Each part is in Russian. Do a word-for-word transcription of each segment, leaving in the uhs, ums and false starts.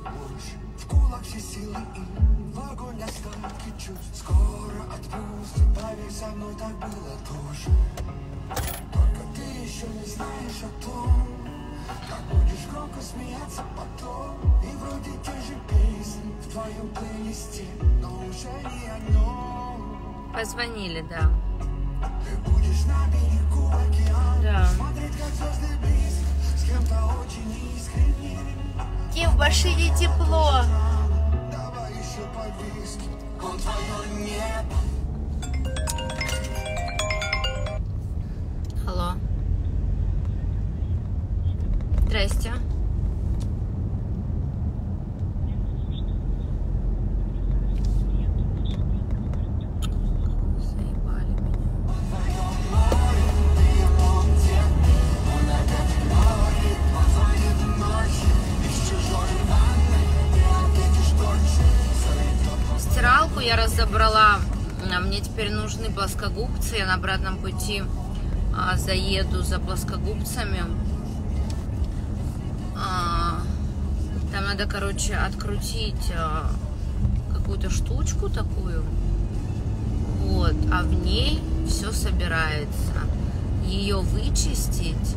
больше. В кулак все силы и в огонь остатки чувств. Скоро отпустит, поверь, со мной так было тоже. Только ты еще не знаешь о том, как будешь громко смеяться потом. И вроде те же песни в твоем плейлисте, но уже не о нем. Позвонили, да. Ты будешь на берегу океана, да. смотреть, как звезды близко, с кем-то очень искренне. И в машине тепло. Давай еще по виски, он твое небо. Алло. Здрасте. Заебали меня. Стиралку я разобрала. А мне теперь нужны плоскогубцы. Я на обратном пути а, заеду за плоскогубцами. А, там надо, короче, открутить а, какую-то штучку такую. Вот, а в ней все собирается. Ее вычистить.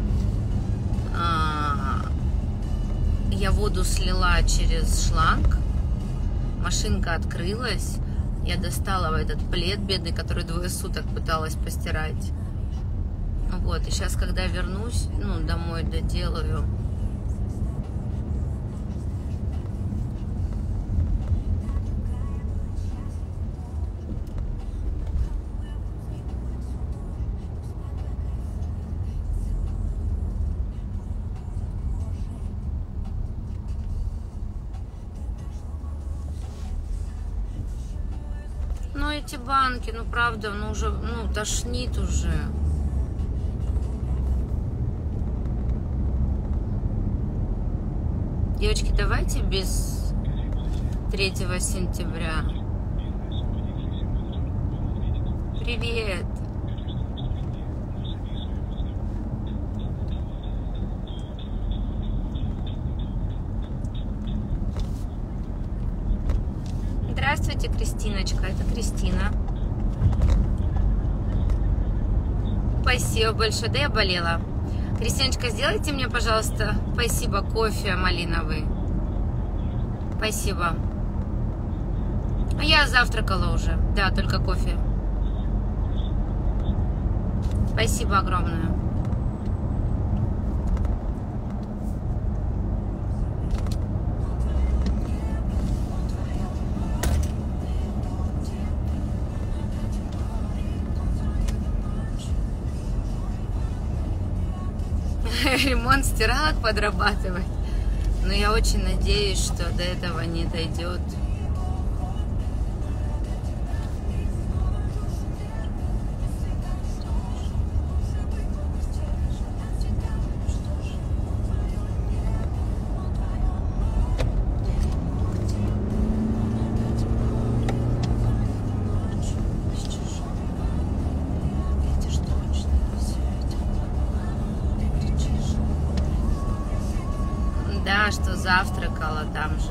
А, я воду слила через шланг. Машинка открылась. Я достала этот плед бедный, который двое суток пыталась постирать. Вот, и сейчас, когда вернусь, ну, домой доделаю. Ну, эти банки, ну, правда, ну, уже, ну, тошнит уже. Девочки, давайте без третьего сентября. Привет. Здравствуйте, Кристиночка. Это Кристина. Спасибо большое. Да, я болела. Кристиночка, сделайте мне, пожалуйста, спасибо, кофе малиновый. Спасибо. Я завтракала уже. Да, только кофе. Спасибо огромное. Ремонт стиралок подрабатывать. Но я очень надеюсь, что до этого не дойдет. Да, что завтракала там же.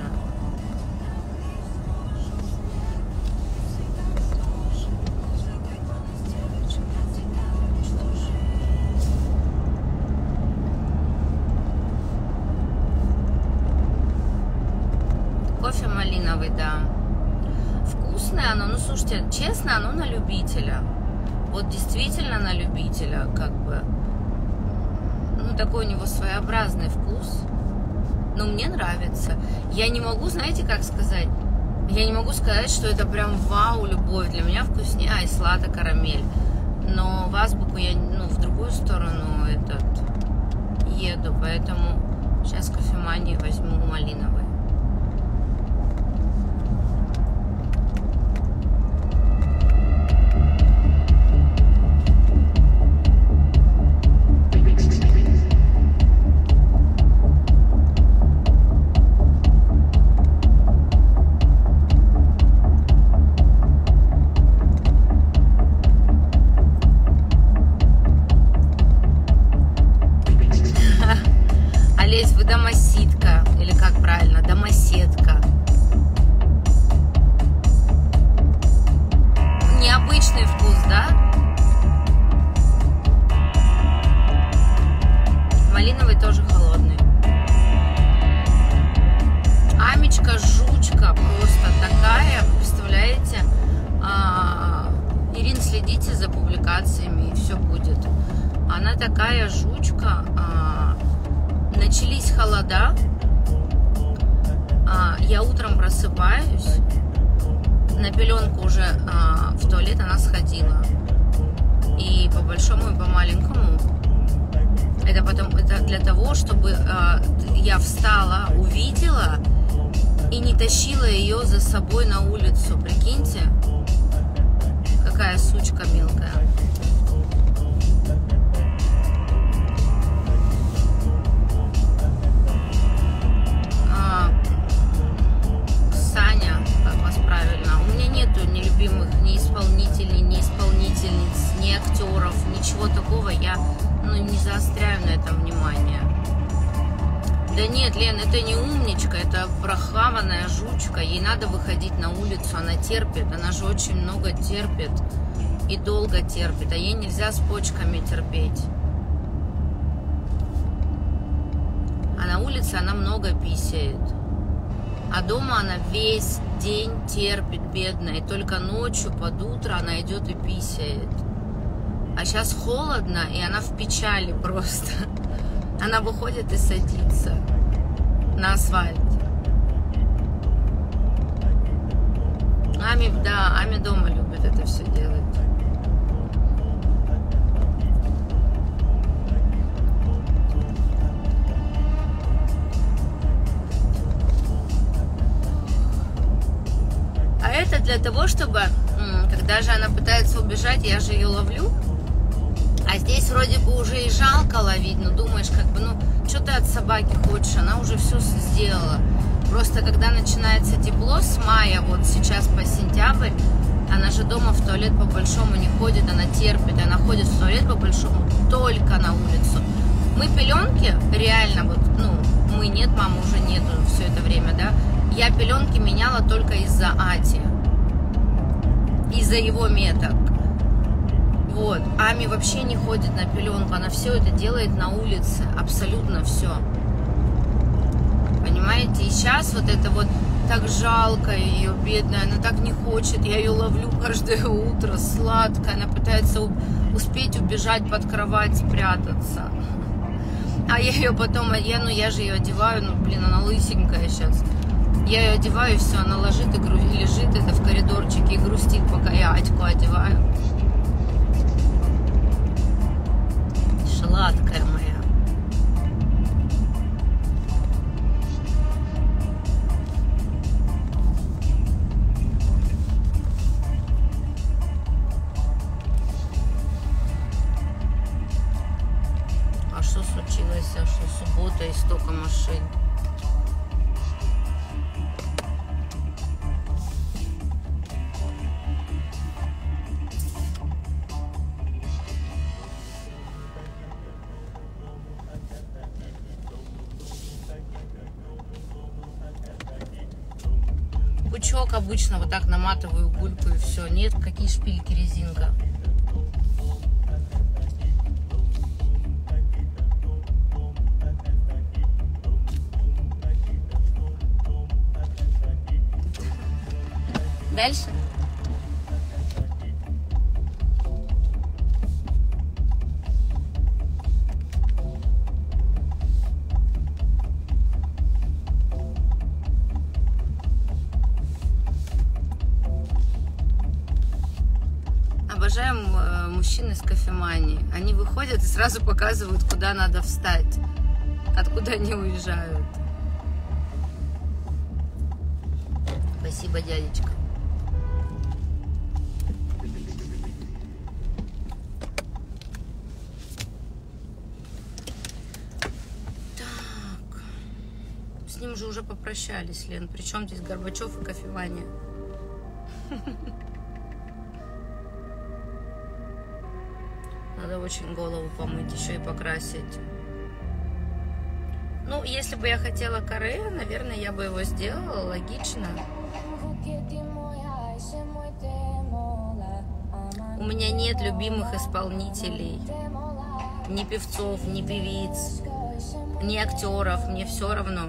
Кофе малиновый, да. Вкусное оно, ну слушайте, честно, оно на любителя. Вот действительно на любителя, как бы. Ну, такой у него своеобразный вкус. Но мне нравится. Я не могу, знаете, как сказать? Я не могу сказать, что это прям вау, любовь. Для меня вкуснее айслата карамель. Но в азбуку я, ну, в другую сторону этот еду. Поэтому сейчас кофеманию возьму малиновый. Олесь, вы домосидка. Или как правильно? Домоседка. Необычный вкус, да? Малиновый тоже холодный. Амечка, жучка просто такая. Вы представляете? А, Ирин, следите за публикациями, и все будет. Она такая жучка. А, начались холода. А, я утром просыпаюсь. На пеленку уже а, в туалет она сходила. И по большому, и по маленькому. Это потом, это для того, чтобы а, я встала, увидела и не тащила ее за собой на улицу. Прикиньте, какая сучка мелкая. А, Саня, как вас правильно? У меня нету ни любимых, ни исполнителей, ни исполнительниц, ни актеров, ничего такого. Я ну, не заостряю на этом внимание. Да нет, Лен, это не умничка, это прохаванная жучка. Ей надо выходить на улицу, она терпит. Она же очень много терпит и долго терпит. А ей нельзя с почками терпеть. А на улице она много писает. А дома она весь день терпит, бедная. И только ночью под утро она идет и писает. А сейчас холодно, и она в печали просто. Она выходит и садится на асфальт. Ами, да, Ами дома любит это все делать. А это для того, чтобы, когда же она пытается убежать, я же ее ловлю. А здесь вроде бы уже и жалко ловить, но думаешь, как бы, ну, что ты от собаки хочешь, она уже все сделала. Просто когда начинается тепло с мая, вот сейчас по сентябрь, она же дома в туалет по большому не ходит, она терпит, она ходит в туалет по большому только на улицу. Мы пеленки, реально, вот, ну, мы нет, мамы уже нету все это время, да, я пеленки меняла только из-за Ати, из-за его меток. Вот, Ами вообще не ходит на пеленку, она все это делает на улице, абсолютно все. Понимаете, и сейчас вот это вот так жалко ее, бедная, она так не хочет, я ее ловлю каждое утро, сладкая, она пытается успеть убежать под кровать, спрятаться. А я ее потом, я, ну я же ее одеваю, ну блин, она лысенькая сейчас. Я ее одеваю, и все, она ложит и гру... лежит это в коридорчике и грустит, пока я Атьку одеваю. Сладкая моя. А что случилось? А что суббота и столько машин? Пучок обычно вот так наматываю гульку и все. Нет, какие шпильки, резинка. Дальше. Обожаем мужчин из кофемании. Они выходят и сразу показывают, куда надо встать, откуда они уезжают. Спасибо, дядечка. Так. С ним же уже попрощались, Лен. Причем здесь Горбачев и кофемания? Надо очень голову помыть, еще и покрасить. Ну, если бы я хотела каре, наверное, я бы его сделала, логично. У меня нет любимых исполнителей. Ни певцов, ни певиц, ни актеров. Мне все равно.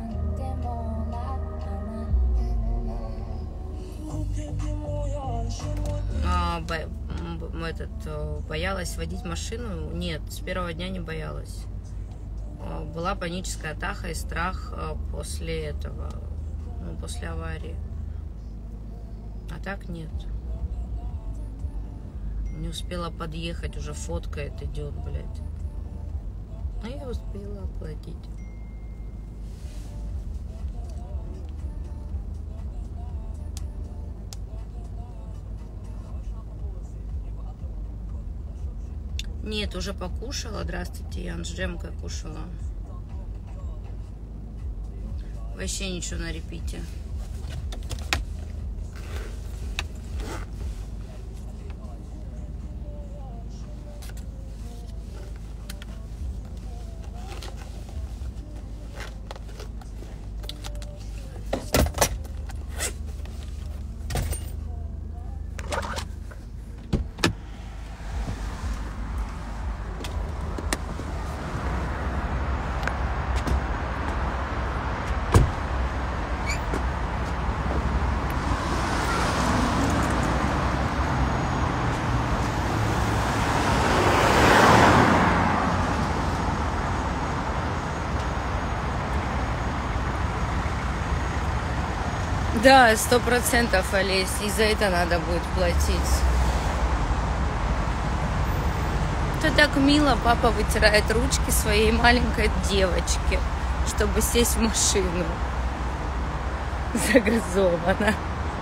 А, бо, этот, боялась водить машину? Нет, с первого дня не боялась. Была паническая атака и страх после этого, ну, после аварии. А так нет. Не успела подъехать, уже фоткает, идет, блядь. А я успела оплатить. Нет, уже покушала. Здравствуйте, Ян, с джемкой кушала. Вообще ничего на репите. Да, сто процентов, Олесь, и за это надо будет платить. Это так мило, папа вытирает ручки своей маленькой девочки, чтобы сесть в машину. Загазована.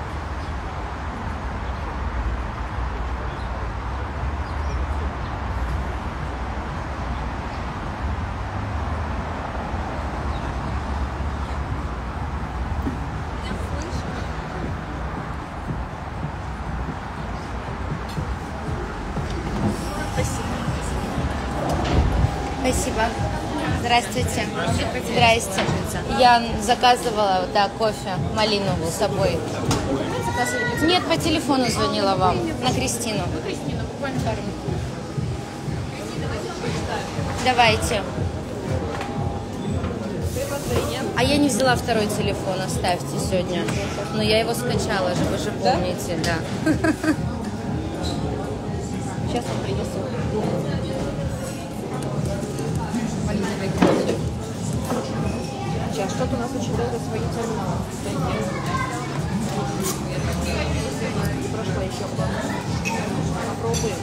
Спасибо. Здравствуйте. Здрасте. Я заказывала, да, кофе, малину с собой. Нет, по телефону звонила вам. На Кристину. Давайте. А я не взяла второй телефон, оставьте сегодня. Но я его скачала же, вы же помните, да. Сейчас он принесу. Сейчас что-то у нас очень долго свои терминалы. Прошла еще куда. Попробуем.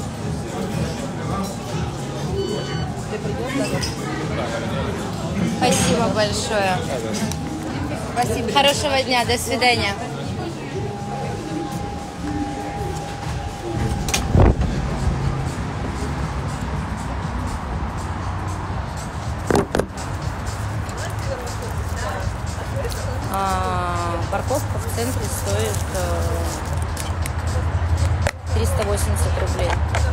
Ты придешь, да? Спасибо большое. Спасибо. Хорошего дня, до свидания. А, парковка в центре стоит триста восемьдесят рублей.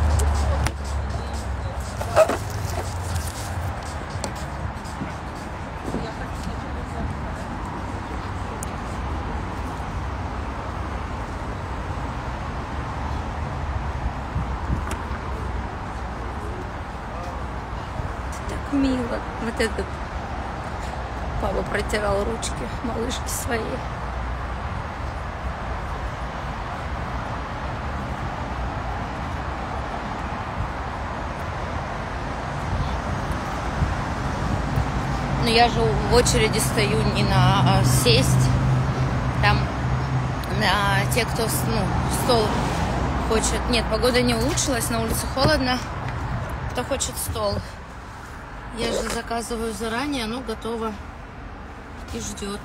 Так мило. Вот этот папа протирал ручки малышки своей. Но я же в очереди стою не на а, сесть. Там на те, кто ну, стол хочет. Нет, погода не улучшилась, на улице холодно. Кто хочет стол. Я же заказываю заранее, оно готово и ждет.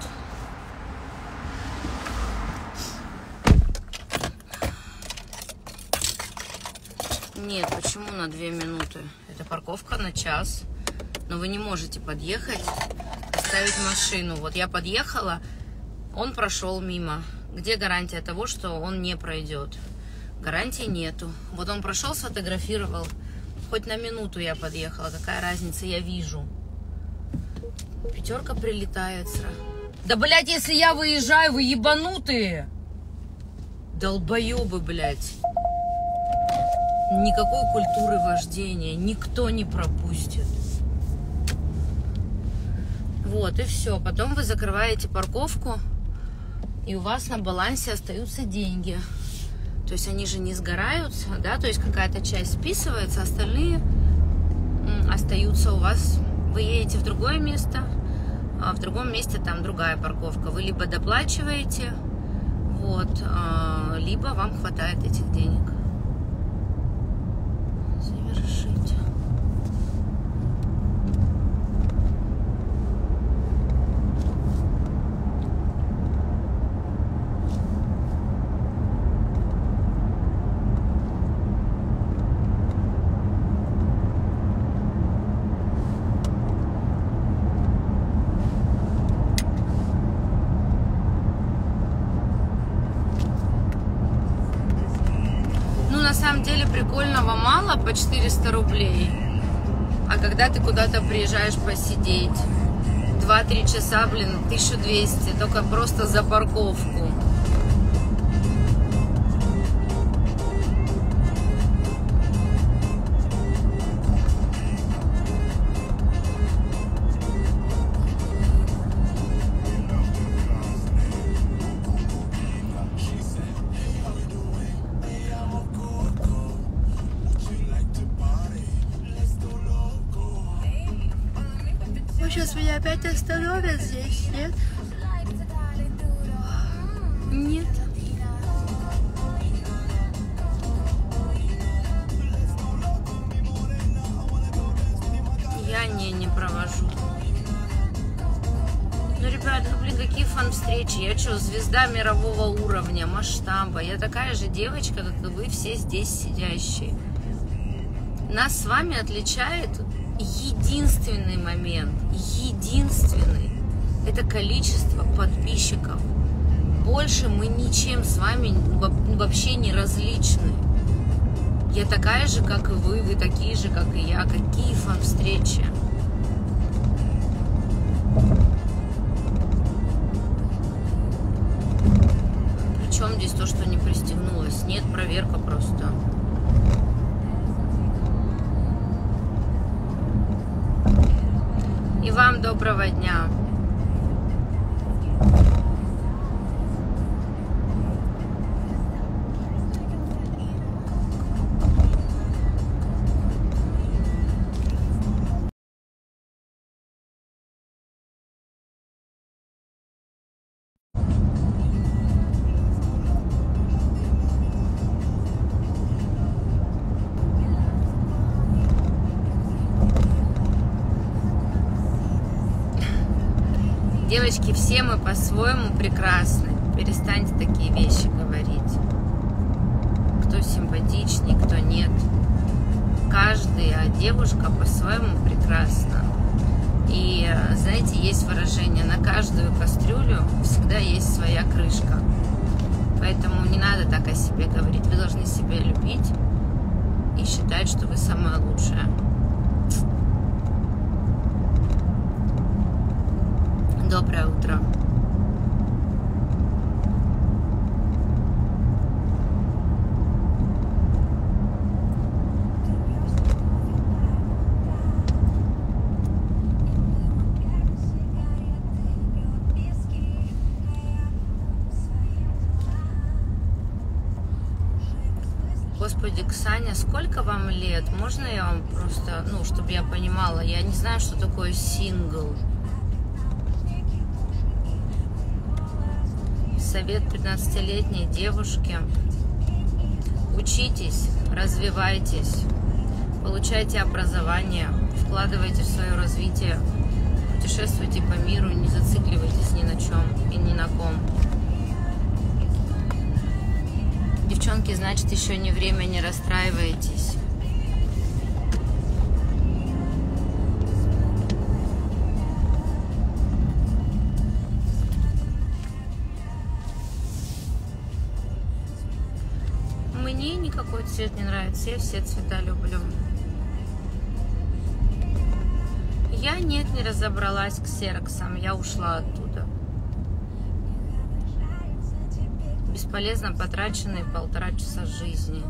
Нет, почему на две минуты? Это парковка на час. Но вы не можете подъехать, оставить машину. Вот я подъехала, он прошел мимо. Где гарантия того, что он не пройдет? Гарантии нету. Вот он прошел, сфотографировал. Хоть на минуту я подъехала. Какая разница, я вижу. Пятерка прилетает сразу. Да, блядь, если я выезжаю, вы ебанутые. Долбоебы, блядь. Никакой культуры вождения. Никто не пропустит. Вот, и все. Потом вы закрываете парковку, и у вас на балансе остаются деньги. То есть они же не сгораются, да? То есть какая-то часть списывается, остальные остаются у вас. Вы едете в другое место, а в другом месте там другая парковка. Вы либо доплачиваете, вот, либо вам хватает этих денег. Завершить. На самом деле прикольного мало по четыреста рублей, а когда ты куда-то приезжаешь посидеть два-три часа, блин, тысяча двести только просто за парковку. Сейчас меня опять остановят здесь, нет? Нет. Я не, не провожу. Ну, ребят, ну, блин, какие фан-встречи. Я что, звезда мирового уровня, масштаба. Я такая же девочка, как и вы все здесь сидящие. Нас с вами отличает единственный момент, единственный, это количество подписчиков. Больше мы ничем с вами вообще не различны. Я такая же, как и вы, вы такие же, как и я. Какие фан-встречи. Причем здесь то, что не пристегнулось? Нет, проверка просто. И вам доброго дня. Девочки, все мы по-своему прекрасны. Перестаньте такие вещи говорить. Кто симпатичнее, кто нет. Каждая девушка по-своему прекрасна. И, знаете, есть выражение: на каждую кастрюлю всегда есть своя крышка. Поэтому не надо так о себе говорить. Вы должны себя любить и считать, что вы самая лучшая. Доброе утро. Господи, Ксаня, сколько вам лет? Можно я вам просто, ну, чтобы я понимала, я не знаю, что такое сингл. Совет пятнадцатилетней девушки: учитесь, развивайтесь, получайте образование, вкладывайте в свое развитие, путешествуйте по миру, не зацикливайтесь ни на чем и ни на ком. Девчонки, значит, еще не время, не расстраивайтесь. Мне никакой цвет не нравится, я все цвета люблю. Я нет, не разобралась к ксероксам, я ушла оттуда. Бесполезно потраченные полтора часа жизни.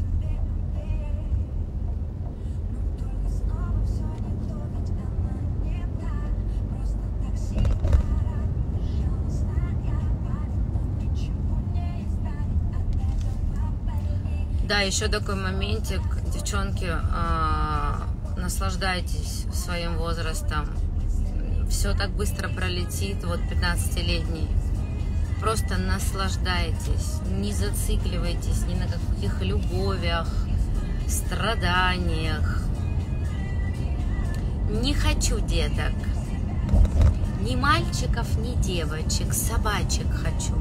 Да, еще такой моментик, девчонки, э, наслаждайтесь своим возрастом. Все так быстро пролетит, вот пятнадцатилетний. Просто наслаждайтесь, не зацикливайтесь ни на каких любовях, страданиях. Не хочу деток, ни мальчиков, ни девочек, собачек хочу.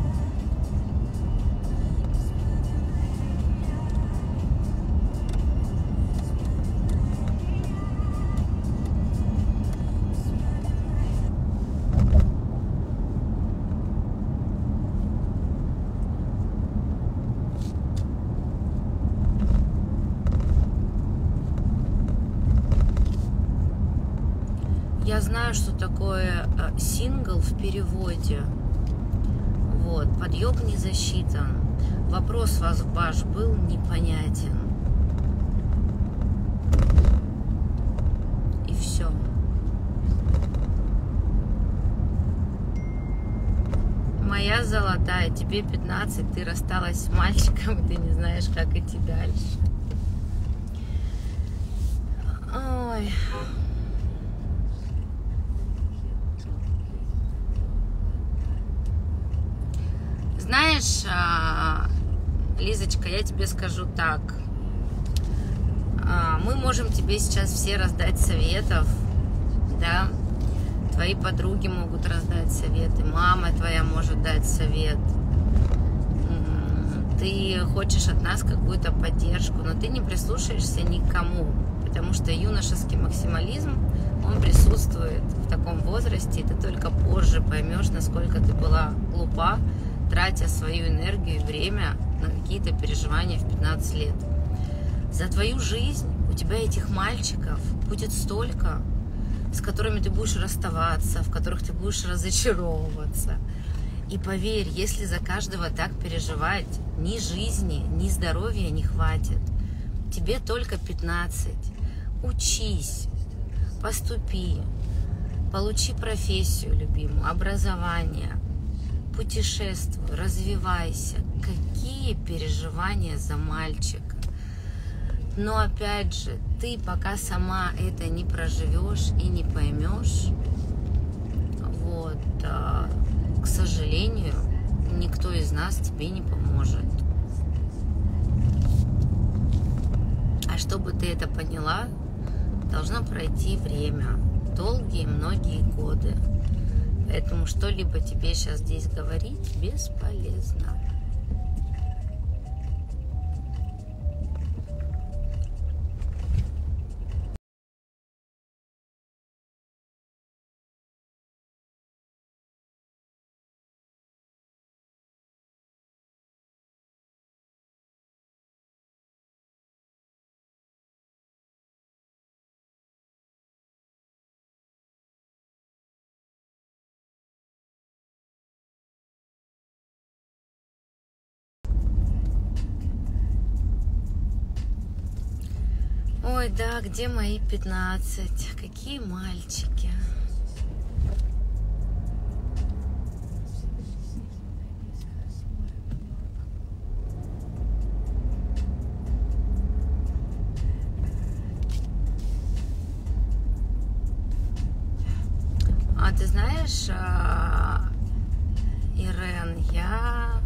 Я знаю, что такое сингл в переводе. Вот, подъеб не засчитан. Вопрос ваш был непонятен. И все. Моя золотая, тебе пятнадцать, ты рассталась с мальчиком, и ты не знаешь, как идти дальше. Ой... Знаешь, Лизочка, я тебе скажу так. Мы можем тебе сейчас все раздать советов, да? Твои подруги могут раздать советы, мама твоя может дать совет. Ты хочешь от нас какую-то поддержку, но ты не прислушаешься никому, потому что юношеский максимализм, он присутствует в таком возрасте, и ты только позже поймешь, насколько ты была глупа, тратя свою энергию и время на какие-то переживания в пятнадцать лет. За твою жизнь у тебя этих мальчиков будет столько, с которыми ты будешь расставаться, в которых ты будешь разочаровываться. И поверь, если за каждого так переживать, ни жизни, ни здоровья не хватит. Тебе только пятнадцать. Учись, поступи, получи профессию любимую, образование. Путешествуй, развивайся. Какие переживания за мальчика. Но опять же, ты пока сама это не проживешь и не поймешь, вот, к сожалению, никто из нас тебе не поможет. А чтобы ты это поняла, должно пройти время, долгие многие годы. Поэтому что-либо тебе сейчас здесь говорить бесполезно. Ой, да, где мои пятнадцать? Какие мальчики? А ты знаешь, Ирен, я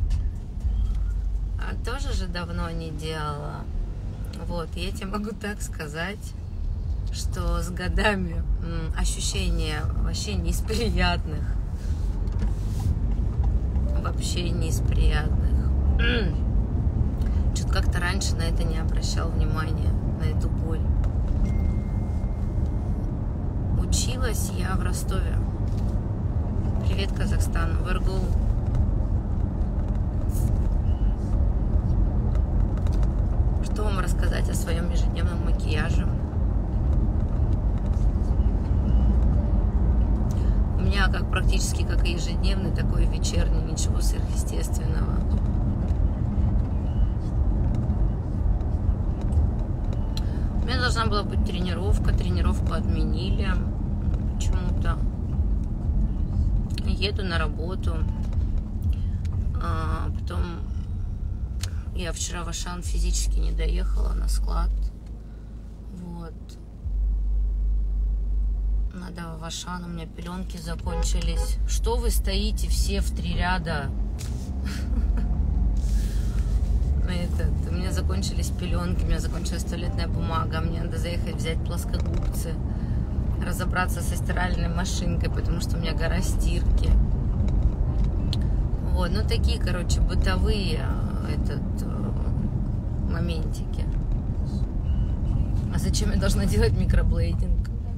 тоже же давно не делала. Вот, я тебе могу так сказать, что с годами ощущения вообще не из приятных. Вообще не из приятных. Что-то как-то раньше на это не обращал внимания, на эту боль. Училась я в Ростове. Привет, Казахстан. В эр гэ у. Что вам рассказать о своем ежедневном макияже? меня как практически как и ежедневный, такой вечерний, ничего сверхъестественного. У меня должна была быть тренировка, тренировку отменили почему-то. Еду на работу, а потом я вчера в Ашан физически не доехала на склад. Вот. Надо в Ашан, у меня пеленки закончились. Что вы стоите все в три ряда? Этот, у меня закончились пеленки, у меня закончилась туалетная бумага, мне надо заехать взять плоскогубцы, разобраться со стиральной машинкой, потому что у меня гора стирки. Вот, ну такие, короче, бытовые этот, моментики. А зачем я должна делать микроблейдинг?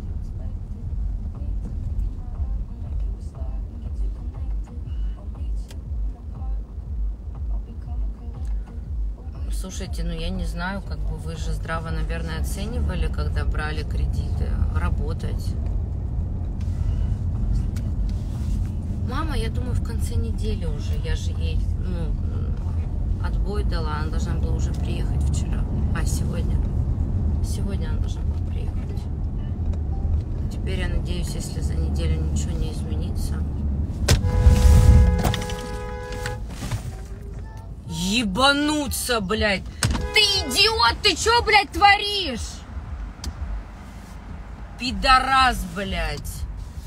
Слушайте, ну я не знаю, как бы вы же здраво, наверное, оценивали, когда брали кредиты, работать. Мама, я думаю, в конце недели уже, я же ей, ну, отбой дала, она должна была уже приехать вчера. А, сегодня. Сегодня она должна была приехать. Теперь я надеюсь, если за неделю ничего не изменится. Ебануться, блядь! Ты идиот! Ты чё, блядь, творишь? Пидорас, блядь!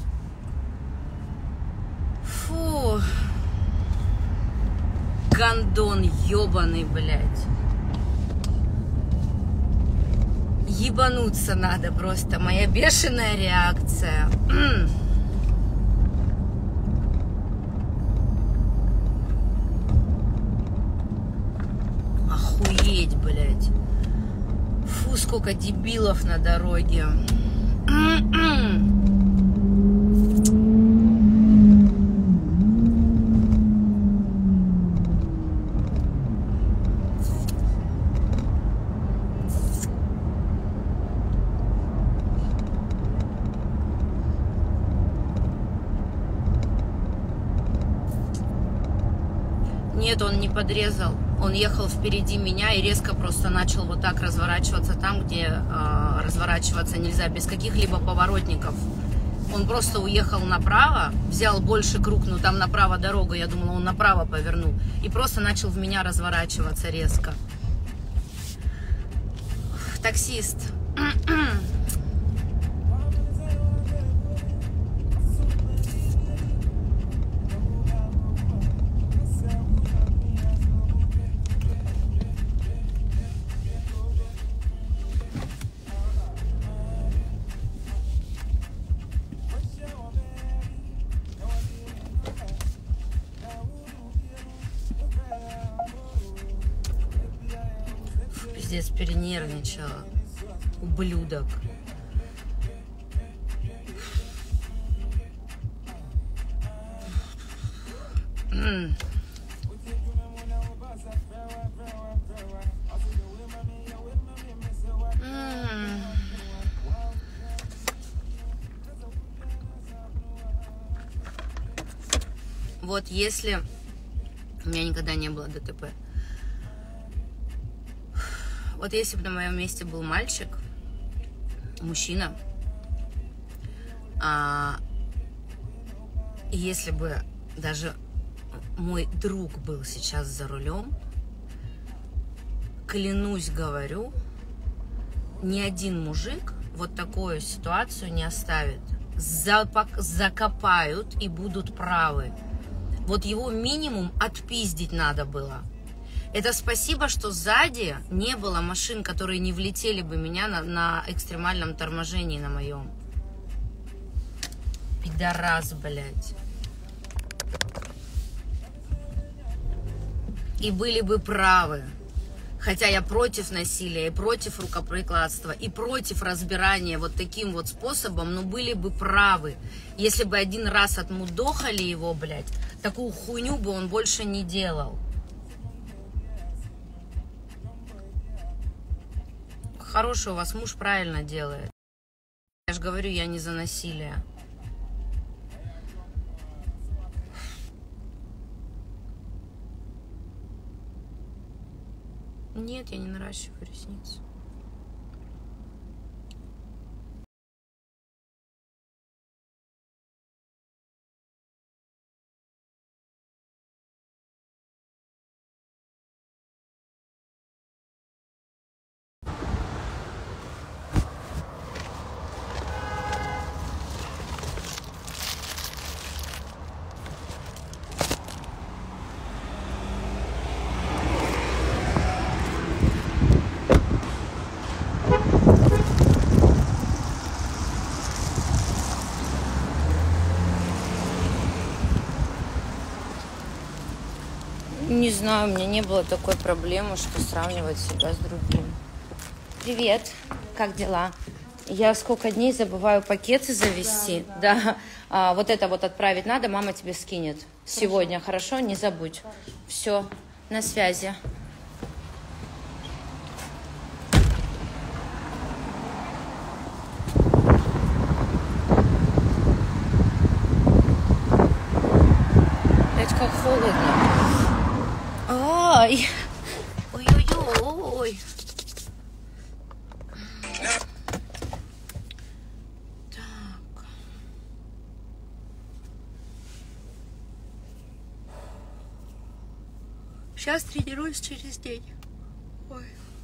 Фу! Гандон ебаный, блядь! Ебануться надо просто. Моя бешеная реакция. Охуеть, блядь. Фу, сколько дебилов на дороге. Нет, он не подрезал. Он ехал впереди меня и резко просто начал вот так разворачиваться там, где э, разворачиваться нельзя, без каких-либо поворотников. Он просто уехал направо, взял больше круг, но там направо дорога, я думала, он направо повернул. И просто начал в меня разворачиваться резко. Таксист. Пиздец, перенервничала. Ублюдок. М. М. Вот если... У меня никогда не было ДТП. Вот если бы на моем месте был мальчик, мужчина, а, если бы даже мой друг был сейчас за рулем, клянусь, говорю, ни один мужик вот такую ситуацию не оставит. Запак, закопают и будут правы. Вот его минимум отпиздить надо было. Это спасибо, что сзади не было машин, которые не влетели бы меня на, на экстремальном торможении на моем. Пидорас, блядь. И были бы правы. Хотя я против насилия, и против рукоприкладства, и против разбирания вот таким вот способом, но были бы правы. Если бы один раз отмудохали его, блядь, такую хуйню бы он больше не делал. Хороший у вас муж, правильно делает. Я же говорю, я не за насилие. Нет, я не наращиваю ресницы. Не знаю, у меня не было такой проблемы, что сравнивать себя с другим. Привет, как дела? Я сколько дней забываю пакеты завести. Да, да. да. А, вот это вот отправить надо, мама тебе скинет. Хорошо. Сегодня, хорошо? Не забудь. Хорошо. Все, на связи. Блять, как холодно. Ай! Ой-ой-ой! Так. Сейчас тренируюсь через день. Ой.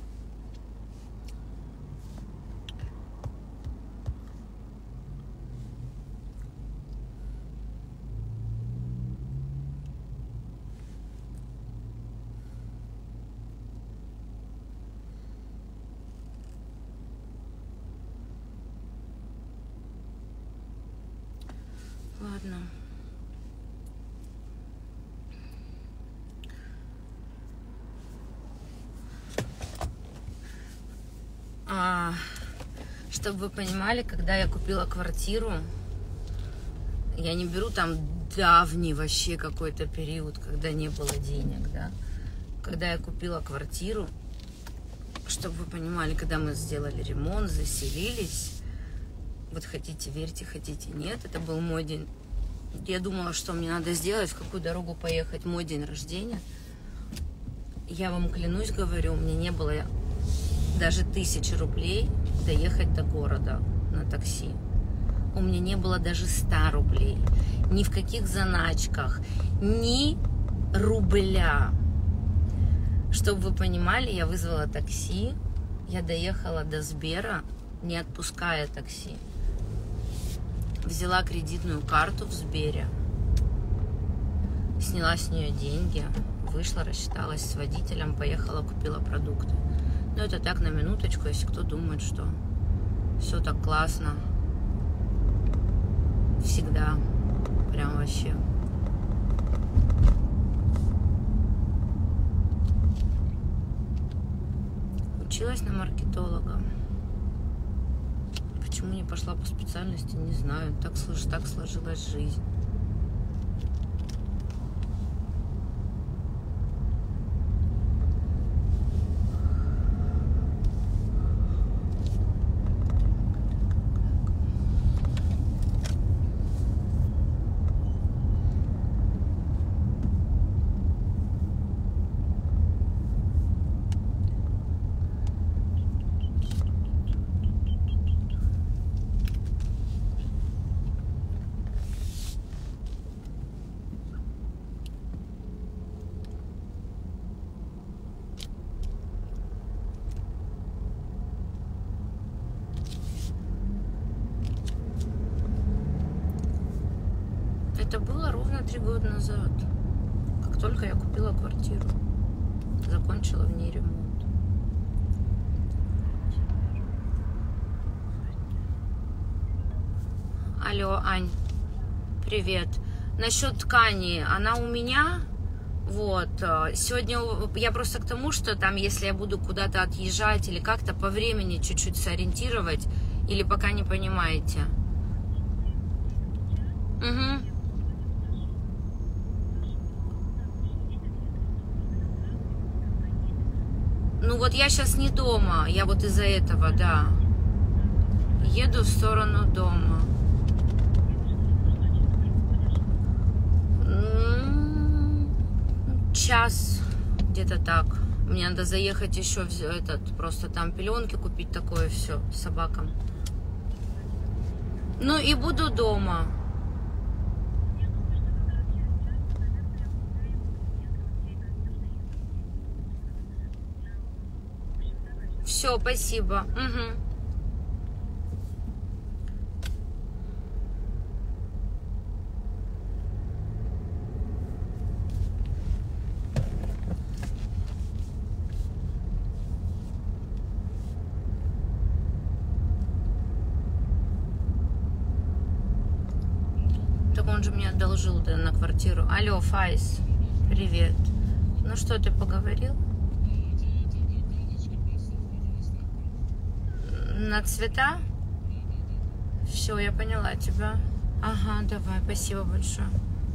Ладно. А, чтобы вы понимали, когда я купила квартиру, я не беру там давний вообще какой-то период, когда не было денег, да. Когда я купила квартиру, чтобы вы понимали, когда мы сделали ремонт, заселились, вот хотите верьте, хотите нет, это был мой день. Я думала, что мне надо сделать, в какую дорогу поехать, мой день рождения. Я вам клянусь, говорю, у меня не было даже тысячи рублей доехать до города на такси. У меня не было даже ста рублей. Ни в каких заначках, ни рубля. Чтобы вы понимали, я вызвала такси, я доехала до Сбера, не отпуская такси. Взяла кредитную карту в Сбере, сняла с нее деньги, вышла, рассчиталась с водителем, поехала, купила продукты. Но это так, на минуточку, если кто думает, что все так классно. Всегда. Прям вообще. Училась на маркетолога. Почему не пошла по специальности, не знаю. Так, так сложилась жизнь. Это было ровно три года назад, как только я купила квартиру, закончила в ней ремонт. Алло, Ань, привет. Насчет ткани, она у меня, вот, сегодня я просто к тому, что там, если я буду куда-то отъезжать или как-то по времени чуть-чуть сориентировать, или пока не понимаете. Угу. Ну вот я сейчас не дома, я вот из-за этого, да, еду в сторону дома. Час, где-то так. Мне надо заехать еще в этот, просто там пеленки купить, такое все собакам. Ну и буду дома. Все, спасибо. Угу. Так он же мне одолжил, да, на квартиру. Алло, Файс, привет. Ну что, ты поговорил? На цвета? Все, я поняла тебя. Ага, давай, спасибо большое.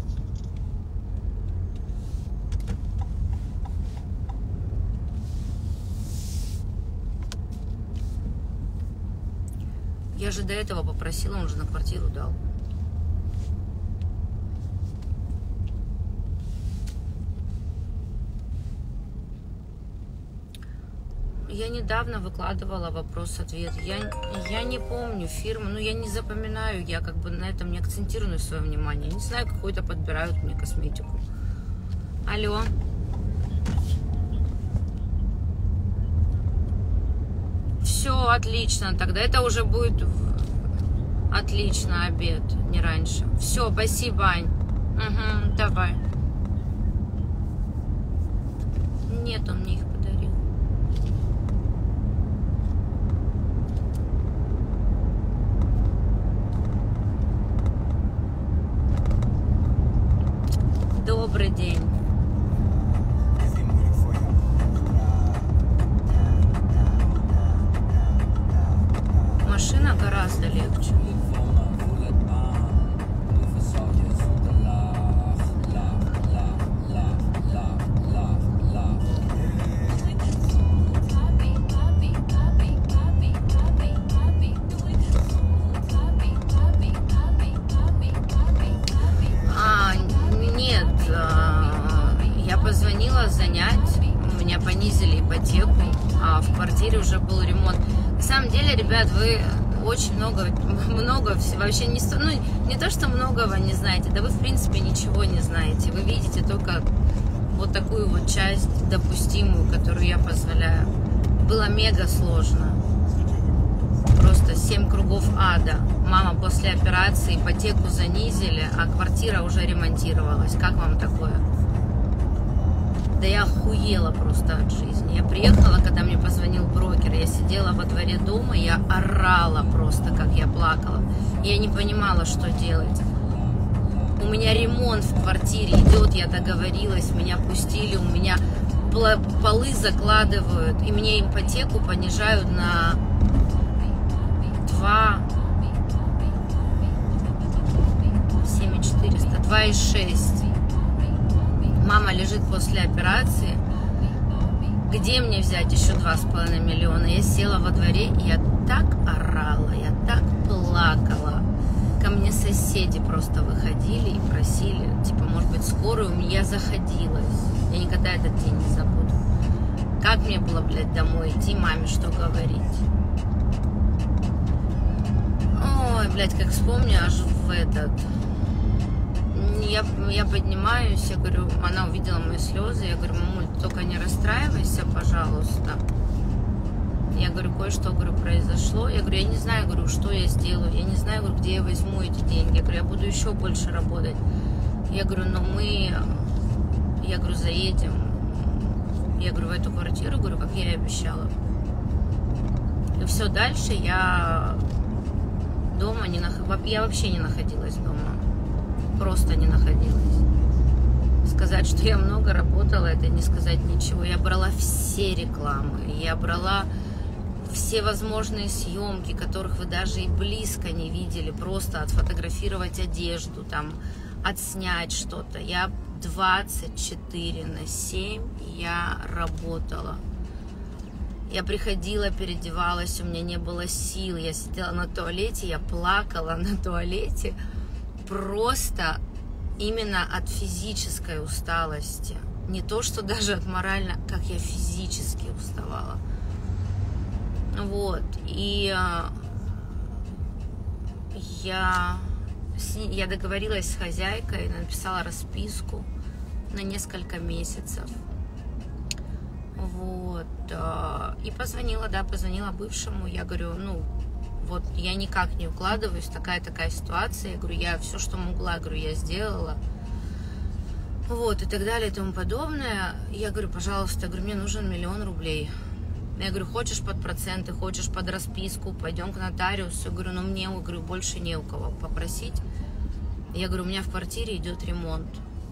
Я же до этого попросила, он же на квартиру дал. Я недавно выкладывала вопрос-ответ. Я, я не помню фирму, ну я не запоминаю, я как бы на этом не акцентирую свое внимание. Не знаю, какой-то подбирают мне косметику. Алло. Все, отлично. Тогда это уже будет отлично обед, не раньше. Все, спасибо, Ань. Угу, давай. Нет, он мне их подарил. Добрый день. Машина гораздо легче. А, нет, я позвонила занять, у меня понизили ипотеку, а в квартире уже был ремонт. На самом деле, ребят, вы очень много, много вообще не, ну, не то, что многого не знаете, да вы, в принципе, ничего не знаете. Вы видите только вот такую вот часть допустимую, которую я позволяю. Было мега сложно. Просто семь кругов ада. Мама после операции ипотеку занизили, а квартира уже ремонтировалась. Как вам такое? Да я охуела просто от жизни. Я приехала, когда мне позвонил брокер, я сидела во дворе дома, я орала просто, как я плакала. Я не понимала, что делать. У меня ремонт в квартире идет, я договорилась, меня пустили, у меня полы закладывают, и мне ипотеку понижают на два семь четыреста, два и шесть. Мама лежит после операции. Где мне взять еще два с половиной миллиона? Я села во дворе, и я так орала, я так плакала. Ко мне соседи просто выходили и просили, типа, может быть, скорую. Я заходилась. Я никогда этот день не забуду. Как мне было, блядь, домой идти, маме что говорить? Ой, блядь, как вспомню, аж в этот... Я, я поднимаюсь, я говорю, она увидела мои слезы, я говорю, мамуль, только не расстраивайся, пожалуйста. Я говорю, кое-что, говорю, произошло. Я говорю, я не знаю, говорю, что я сделаю, я не знаю, говорю, где я возьму эти деньги. Я говорю, я буду еще больше работать. Я говорю, но мы, я говорю, заедем, я говорю, в эту квартиру, говорю, как я и обещала. И все, дальше я дома не нах... я вообще не находилась дома. Просто не находилась. Сказать, что я много работала, это не сказать ничего. Я брала все рекламы, я брала все возможные съемки, которых вы даже и близко не видели. Просто отфотографировать одежду, там, отснять что-то. Я двадцать четыре на семь я работала. Я приходила, переодевалась, у меня не было сил. Я сидела на туалете, я плакала на туалете. Просто именно от физической усталости. Не то, что даже от морально, как я физически уставала. Вот. И я, я договорилась с хозяйкой, написала расписку на несколько месяцев. Вот. И позвонила, да, позвонила бывшему. Я говорю, ну, вот я никак не укладываюсь, такая-такая ситуация. Я говорю, я все, что могла, говорю, я сделала. Вот, и так далее, и тому подобное. Я говорю, пожалуйста, я говорю, мне нужен миллион рублей. Я говорю, хочешь под проценты, хочешь под расписку, пойдем к нотариусу. Я говорю, ну мне, я говорю, больше не у кого попросить. Я говорю, у меня в квартире идет ремонт.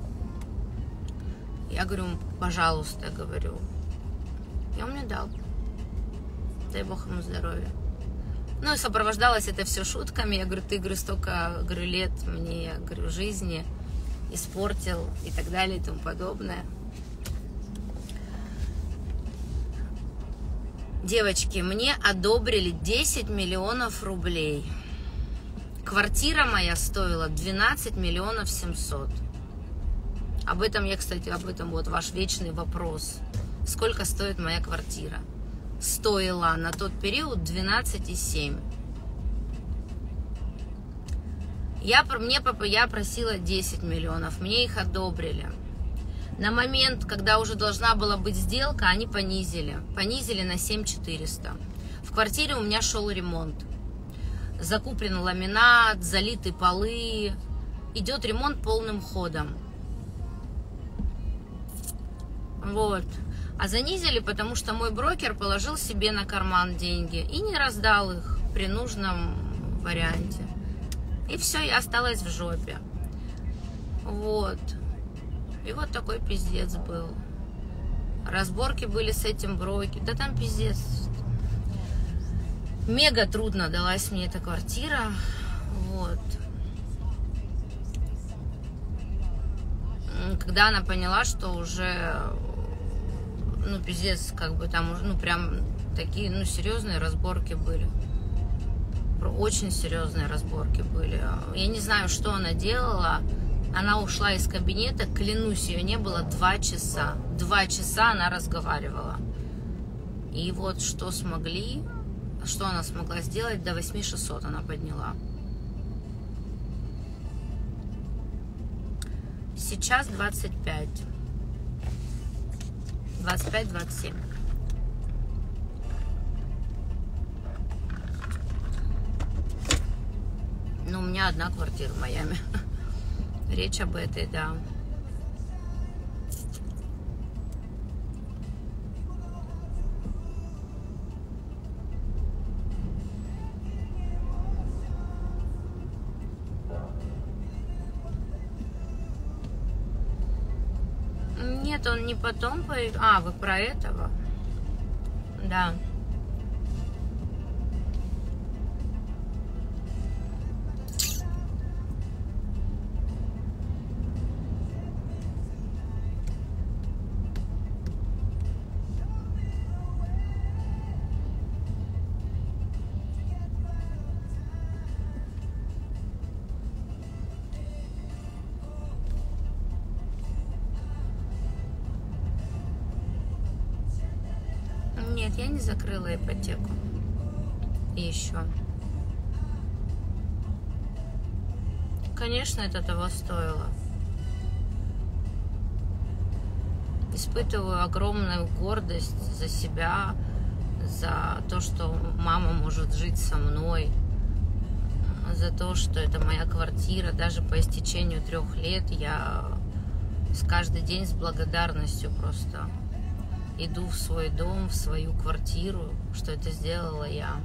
Я говорю, пожалуйста, говорю. И он мне дал. Дай бог ему здоровья. Ну и сопровождалось это все шутками. Я говорю, ты, говорю, столько, говорю, лет мне, я говорю, жизни испортил и так далее и тому подобное. Девочки, мне одобрили десять миллионов рублей. Квартира моя стоила двенадцать миллионов семьсот. Об этом я, кстати, об этом вот ваш вечный вопрос. Сколько стоит моя квартира? Стоила на тот период двенадцать и семь. Я, мне, я просила десять миллионов, мне их одобрили. На момент, когда уже должна была быть сделка, они понизили. Понизили на семь четыреста. В квартире у меня шел ремонт. Закуплен ламинат, залиты полы. Идет ремонт полным ходом. Вот. А занизили, потому что мой брокер положил себе на карман деньги и не раздал их при нужном варианте. И все, я осталась в жопе. Вот. И вот такой пиздец был. Разборки были с этим брокером. Да там пиздец. Мега трудно далась мне эта квартира. Вот. Когда она поняла, что уже, ну, пиздец, как бы там, ну, прям такие, ну, серьезные разборки были. Очень серьезные разборки были. Я не знаю, что она делала. Она ушла из кабинета, клянусь, ее не было два часа. Два часа она разговаривала. И вот что смогли, что она смогла сделать, до восемь тысяч шестисот она подняла. Сейчас двадцать пять. двадцать пять двадцать семь. Ну, у меня одна квартира в Майами. Речь об этой, да. Нет, он не потом появился. А, вы про этого? Да. Нет, я не закрыла ипотеку. Еще. Конечно, это того стоило. Испытываю огромную гордость за себя, за то, что мама может жить со мной, за то, что это моя квартира. Даже по истечению трех лет я с каждый день с благодарностью просто иду в свой дом, в свою квартиру, что это сделала я.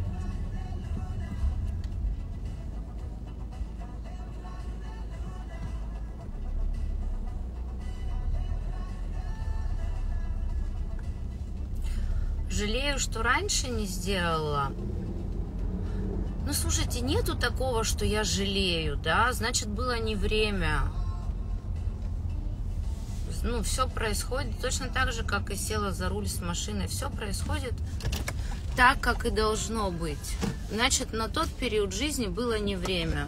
Жалею, что раньше не сделала. Ну, слушайте, нету такого, что я жалею, да? Значит, было не время. Ну, все происходит точно так же, как и села за руль с машиной. Все происходит так, как и должно быть. Значит, на тот период жизни было не время.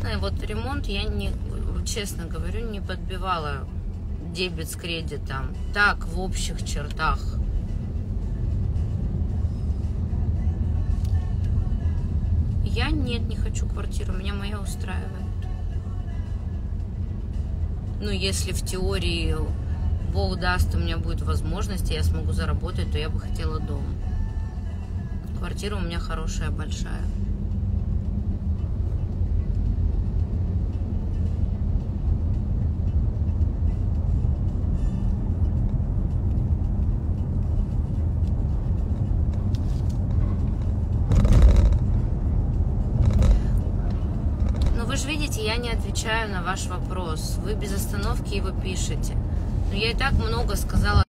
честно, вот ремонт я не, честно говорю, не подбивала дебет с кредитом. Так, в общих чертах. Я нет, не хочу квартиру, меня моя устраивает. Ну, если в теории Бог даст, у меня будет возможность, и я смогу заработать, то я бы хотела дом. Квартира у меня хорошая, большая. Вы же видите, я не отвечаю на ваш вопрос. Вы без остановки его пишете. Но я и так много сказала.